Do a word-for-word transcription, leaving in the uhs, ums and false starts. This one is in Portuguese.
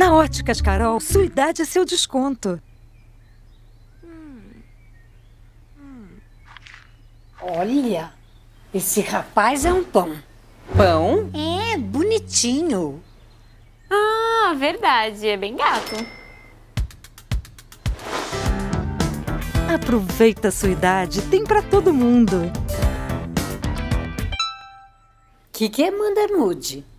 Na Óticas Carol, sua idade é seu desconto. Olha, esse rapaz é um pão. Pão? É, bonitinho. Ah, verdade. É bem gato. Aproveita a sua idade, tem pra todo mundo. Que que é manda nude?